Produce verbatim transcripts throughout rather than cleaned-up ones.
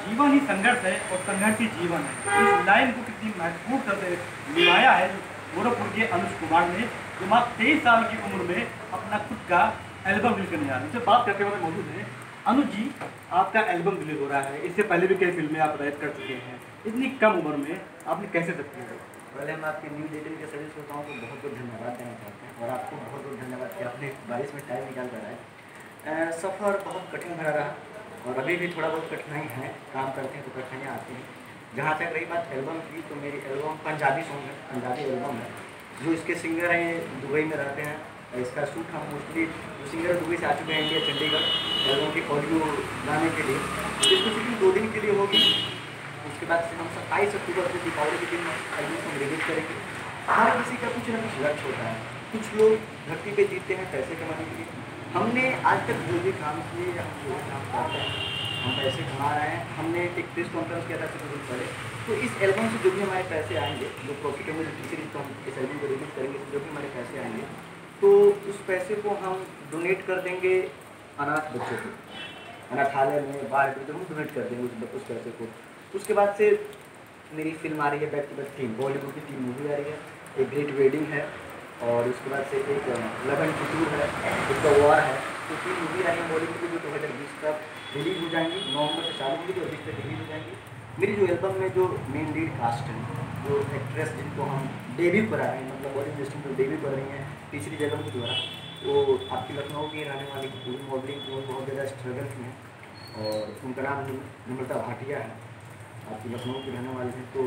जीवन ही संघर्ष है और संघर्ष ही जीवन है। इस लाइन को कितनी महत्वपूर्ण तरह से निभाया है गोरखपुर के अनुज कुमार ने, जो मात्र तेईस साल की उम्र में अपना खुद का एल्बम रिलीज करने जा रहे हैं। उनसे बात करते हुए मौजूद है। अनुज जी, आपका एल्बम रिलीज हो रहा है, इससे पहले भी कई फिल्में आप राइट कर चुके हैं, इतनी कम उम्र में आपने कैसे तक किया? पहले हम आपके न्यूज़ एटीन के सभी श्रोताओं को बहुत बहुत धन्यवाद देना चाहते हैं और आपको बहुत बहुत धन्यवाद कि आपने बारिश में टाइम निकाल कर आए। सफ़र बहुत कठिन भरा रहा और अभी भी थोड़ा बहुत कठिनाई है, काम करते हैं तो कठिनाइयाँ आती हैं। जहाँ तक रही बात एल्बम की, तो मेरी एल्बम पंजाबी सॉन्ग है, पंजाबी एल्बम है। जो इसके सिंगर हैं ये दुबई में रहते हैं। इसका शूट हम मोस्टली जो सिंगर दुबई से आ चुके हैं इंडिया चंडीगढ़ एल्बम की ऑडियो गाने के लिए, तो इसको शूटिंग दो दिन के लिए होगी। उसके बाद से हम सत्ताईस अक्टूबर से दीपावली के दिन एल्बम को रिलीज करेंगे। हर किसी का कुछ ना कुछ लक्ष्य होता है। कुछ लोग धरती पे जीते हैं पैसे कमाने के लिए। हमने आज तक जो भी काम किए, हम जो भी काम करते हैं, हम पैसे कमा रहे हैं। हमने एक प्रेस कॉन्फ्रेंस किया था कुछ दिन पहले, तो इस एल्बम से जो भी हमारे पैसे आएंगे, जो प्रॉफिट होंगे, जो तीसरी तो हम इस एल्बम को रिलीज करेंगे, जो भी हमारे पैसे आएंगे, तो उस पैसे को हम डोनेट कर देंगे अनाथ बच्चों को, अनाथालय में, बाहर तो हम डोनेट कर देंगे उस, उस पैसे को। उसके बाद से मेरी फिल्म आ रही है बैक टू बैक तीन, बॉलीवुड की तीन मूवी आ रही है। एक ग्रेट वेडिंग है और उसके बाद से एक लगन टूर है, एक द वॉर है। तो तीन मूवी आ रही है बॉलीवुड की, जो दो हज़ार बीस तक रिलीज हो जाएंगी। नवंबर से चालू होंगी, तो अभी तक रिलीज हो जाएंगी। मेरी जो एल्बम में जो मेन लीड कास्ट है, जो एक्ट्रेस जिनको हम डेब्यू करा रहे हैं, मतलब बॉलीवुड इंडस्ट्री में डेब्यू कर रही हैं तीसरी एल्बम के द्वारा, वो आपकी लखनऊ की रहने वाली पूरी मॉडलिंग जो बहुत ज़्यादा स्ट्रगल की हैं और उनका नाम निमृता भाटिया है, आपकी लखनऊ की रहने वाली हैं। तो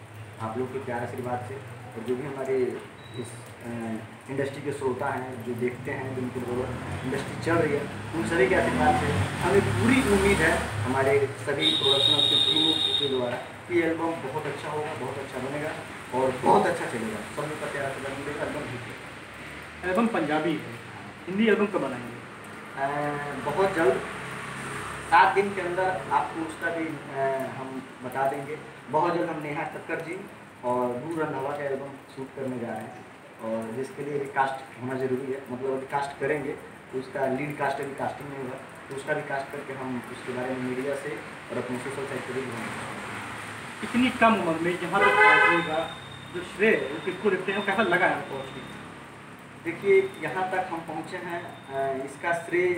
आप लोग के प्यार आशीर्वाद से और जो भी हमारे इस इंडस्ट्री के श्रोता हैं, जो देखते हैं, जिनके बगैर इंडस्ट्री चल रही है, उन सभी के आशीर्वाद से हमें पूरी उम्मीद है हमारे सभी प्रोडक्शन के टीमों के द्वारा कि एल्बम बहुत अच्छा होगा, बहुत अच्छा बनेगा और बहुत अच्छा चलेगा। सब लोग का प्यार आशीर्वाद मिलेगा। एल्बम ठीक है। एल्बम पंजाबी है, हिंदी एल्बम कब बनाएंगे? बहुत जल्द, सात दिन के अंदर आपको उसका भी आ, हम बता देंगे। बहुत जल्द हम नेहा कक्कर जी और नूर रंधावा का एल्बम शूट करने जा रहे हैं और जिसके लिए भी कास्ट होना ज़रूरी है। मतलब अभी कास्ट करेंगे तो उसका लीड कास्ट अभी कास्टिंग नहीं होगा, तो उसका भी कास्ट करके हम उसके बारे में मीडिया से और अपने सोशल साइट पर भी होंगे। इतनी कम उम्र में यहाँ तक पहुँचने का जो श्रेय है वो किसको देते हैं, कैसा लगा है पहुँच के? देखिए, यहाँ तक हम पहुँचे हैं, इसका श्रेय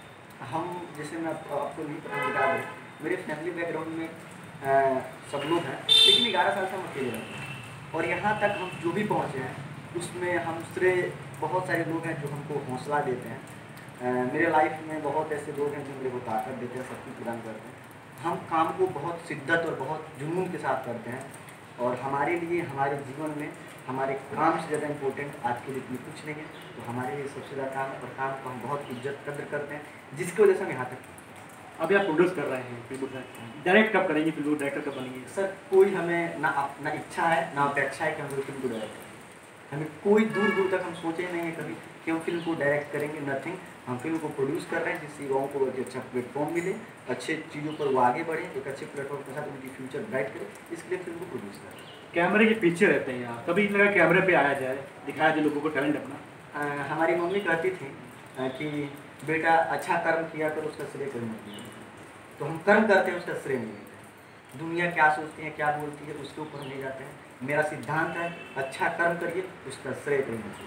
हम, जैसे मैं आपको नहीं पता बता दें, मेरे फैमिली बैकग्राउंड में आ, सब लोग हैं, लेकिन ग्यारह साल से हम अकेले रहते हैं और यहाँ तक हम जो भी पहुँचे हैं उसमें हम श्रेय बहुत सारे लोग हैं जो हमको हौसला देते हैं। आ, मेरे लाइफ में बहुत ऐसे लोग हैं जो मेरे को ताकत देते हैं, शक्ति प्रदान करते हैं। हम काम को बहुत शिद्दत और बहुत जुनून के साथ करते हैं और हमारे लिए, हमारे जीवन में हमारे काम से ज़्यादा इम्पोर्टेंट आज के लिए कुछ नहीं है। तो हमारे लिए सबसे ज़्यादा काम और काम को हम बहुत इज्जत कदर करते हैं, जिसकी वजह से हम यहाँ तक। अभी आप प्रोड्यूस कर रहे हैं फिल्म, डायरेक्ट कब करेंगे फिल्म, डायरेक्टर कब बनेंगे? सर, कोई हमें ना ना इच्छा है ना अपेक्षा है कि हम फिल्म को डायरेक्ट करें। हमें कोई दूर दूर तक हम सोचे नहीं है कभी कि हम फिल्म को डायरेक्ट करेंगे, नथिंग। हम फिल्म को प्रोड्यूस कर रहे हैं जिससे युवाओं को एक अच्छा प्लेटफॉर्म मिले, अच्छे चीज़ों पर वो आगे बढ़े, एक अच्छे प्लेटफॉर्म के साथ उनकी फ्यूचर ब्राइट करे, इसके लिए फिल्म को प्रोड्यूस कर रहे हैं। कैमरे के पीछे रहते हैं आप, कभी लगा कैमरे पे आया जाए, दिखाया जाए लोगों को टैलेंट अपना? आ, हमारी मम्मी कहती थी आ, कि बेटा अच्छा कर्म किया करो, उसका श्रेय कर्म मत लिया। तो हम कर्म करते हैं, उसका श्रेय नहीं लेते। दुनिया क्या सोचती है, क्या बोलती है, उसके ऊपर नहीं जाते हैं। मेरा सिद्धांत है, अच्छा कर्म करिए, उसका श्रेय कहीं नहीं।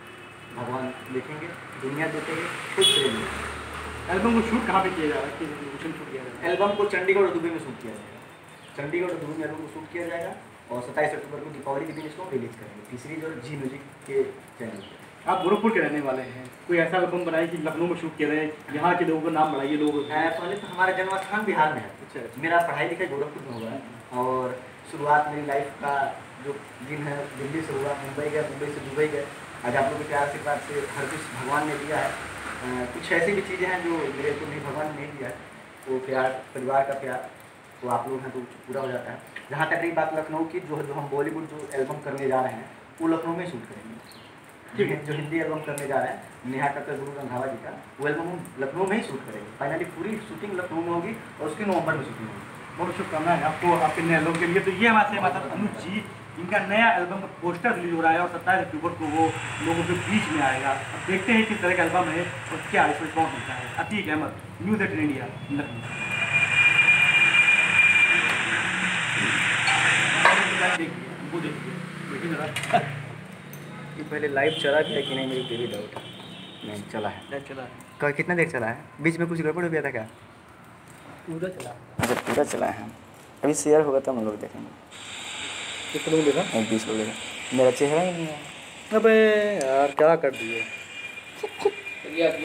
भगवान देखेंगे, दुनिया देखेंगे, खुद श्रेय नहीं। एल्बम को शूट कहाँ पे किया जा रहा है, लोकेशन शूट किया जा रहा है? एल्बम को चंडीगढ़ और दुबई में शूट किया जाएगा। चंडीगढ़ और दुबई में एल्बम को शूट किया जाएगा और सत्ताईस अक्टूबर को दीपावली के दिन इसको रिलीज करेंगे तीसरी जो जी म्यूजिक के चैनल पर। आप गोरखपुर के रहने वाले हैं, कोई ऐसा एल्बम बनाए कि लखनऊ में शूट किया जाए, यहाँ के लोगों का नाम बढ़ाइए? लोग पहले तो हमारा जन्म स्थान बिहार में है। अच्छा, मेरा पढ़ाई लिखाई गोरखपुर में हुआ है और शुरुआत मेरी लाइफ का जो दिन है दिल्ली से हुआ, मुंबई गया, मुंबई से दुबई गए। आज आप लोग के प्यार आशीर्वाद से हर कुछ भगवान ने दिया है। आ, कुछ ऐसी भी चीज़ें हैं जो मेरे को नहीं, भगवान ने नहीं दिया है, वो प्यार, परिवार का प्यार, तो आप लोग हैं तो पूरा हो जाता है। जहाँ तक रही बात लखनऊ की, जो जो हम बॉलीवुड जो एल्बम करने जा रहे हैं वो लखनऊ में शूट करेंगे। ठीक है, जो हिंदी एल्बम करने जा रहे हैं नेहा कक्कर, गुरु रंधावा जी का, वो एल्बम हम लखनऊ में ही शूट करेंगे। फाइनली पूरी शूटिंग लखनऊ में होगी और उसकी नवंबर में शूटिंग होगी। बहुत शुभकामनाएं आपको आपके नए एल्बम के लिए। तो ये हमारे हमारे अनुज जी, इनका नया एल्बम का पोस्टर रिलीज हो रहा है और सत्ताईस अक्टूबर को वो लोगों के बीच में आएगा। अब देखते हैं किस तरह का एल्बम है और क्या रिस्पॉन्स मिलता है। Atiq Ahmed, news eighteen India, Lucknow. वो देखिए देखिए जरा। ये पहले लाइव चला भी है कि नहीं, मेरी डेली डाउट है। नहीं चला है। लाइव चला है, क- कितना देर चला है? बीच में कुछ गड़बड़ हो गया था क्या? पूरा चला। अच्छा पूरा चला है। अभी शेयर होगा तब हम लोग देखेंगे। कितने लोग देखा? एक बीस लोग देखा। मेरा चेहरा ही नहीं है। अबे यार क्या कर दिए।